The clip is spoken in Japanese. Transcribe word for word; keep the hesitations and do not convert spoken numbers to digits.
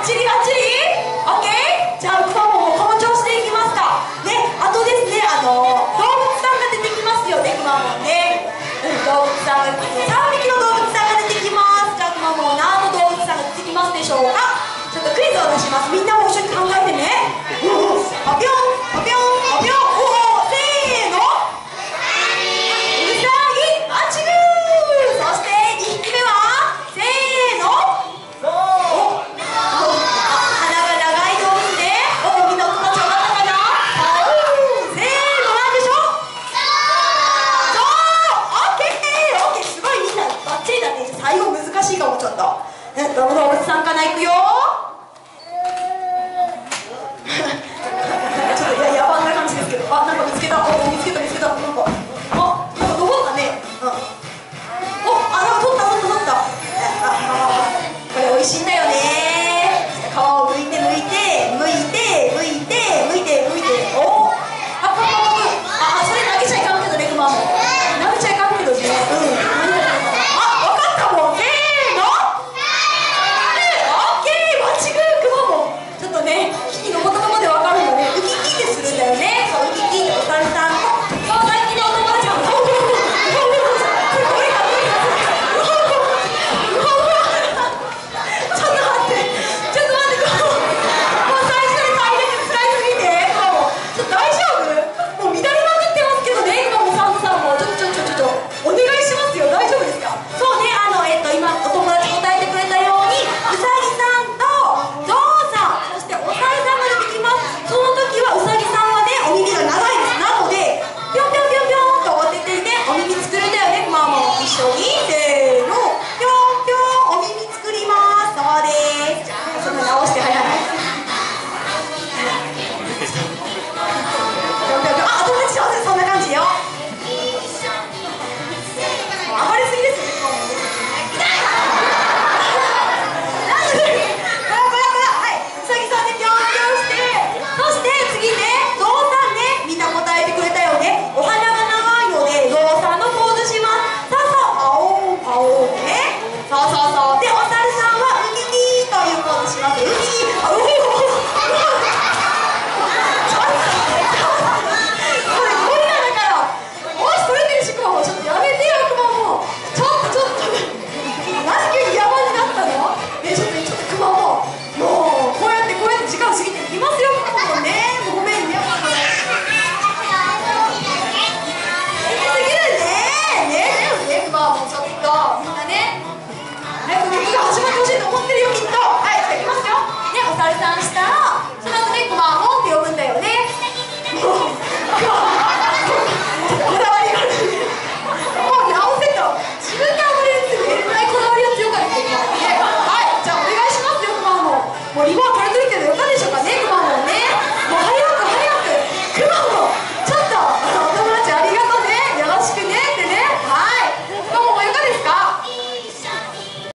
ッチリバッチリ OK？ じゃあくまモンもこの調子でいきますかね。あとですね、あの動物さんが出てきますよね、くまモンね。うん、動物さんがさんびきの動物さんが出てきます。じゃあくまモン何の動物さんが出てきますでしょうか。ちょっとクイズを出します。みんなも一緒に考えてね。うん、パピョンパピョンパピョン。おお、せーの、うさぎ。バッチグー。そしてにひきめはせーの、お、あ、鼻が長い動物で、お、みんなお友達分かったかな。せーの、なんでしょう。そう、オッケーオッケー、すごいみんなバッチリだね。最後難しいかもちょっと。え、どの動物さんかな、いくよ。ちょっとや野蛮な感じですけど、あ、なんか見つけた、お、見つけた見つけた、なんか、あ、なんか登ったね。うん。お、あ、なんか取った取った取った。あ、これ美味しいんだよね。皮をむいてむいてむいてむいてむいてむいて、お、あ、パパパパ、あ、それ投げちゃいかんけどね、クマも投げちゃいかんけどね。うん。あ、わかったもん。せーの。オッケー、バッチグー。クマもちょっとね、引きのことまでわかるのね。ウキキってするんだよね。そう、ウキキってお猿さんと、そう、さっきのお友達も、そうそうそうそうそう、これかこれか、うわうわ、ちょっと待って、ちょっと待って、もう最初に大変辛いすぎて、もうちょっと大丈夫？もう乱れまくってますけどね、今もサンドさんもちょっとちょっとちょっとお願いしますよ。大丈夫ですか？そうね、あのえっと今お友達答えてくれたように、うさぎさんとゾウさん、そしてお猿さんが出てきます。その時はうさぎさんはね、お耳が長いです。なのでぴょんぴょんぴょんぴょんと当ててね、お耳作るんだよね。まあもう一緒にせーの、ぴょんぴょん、お耳作ります。そうです。その直して、はいはいはい。ぴょんぴょんぴょん、あ、友達上手、そんな感じよ。もう暴れすぎですよね、もうね。なんでこらこらこら、はい、うさぎさんでぴょんぴょんして、そして次ね、ゾウさんね、みんな答えてくれたよね。お鼻が長いのでゾウさんのポーズします。そうそう、パオーパオーね。そうそうそう。でお猿さんはウキキーというポーズします。ウキキー、あ、うお、これゴリラだから、もし取れてるし、クマもちょっとやめてよ。クマもちょっとちょっとなんで急に野蛮になったのね。ちょっとちょっとクマももうこうやってこうやって時間過ぎていきますよ。クマもね、もうごめんね。これ行き過ぎるね。ね、ね、クマもちょっとみんなね、早く曲が始まってほしいと思ってるよ、きっと。はい、じゃあいきますよ。ね、お猿さんしたらその後ね、クマモンって呼ぶんだよね。もうこだわりがあるね。もう直せと、自分が暴れるって言えるぐらいこだわりが強かったね。はい、じゃあお願いしますよ、クマも。もうリボン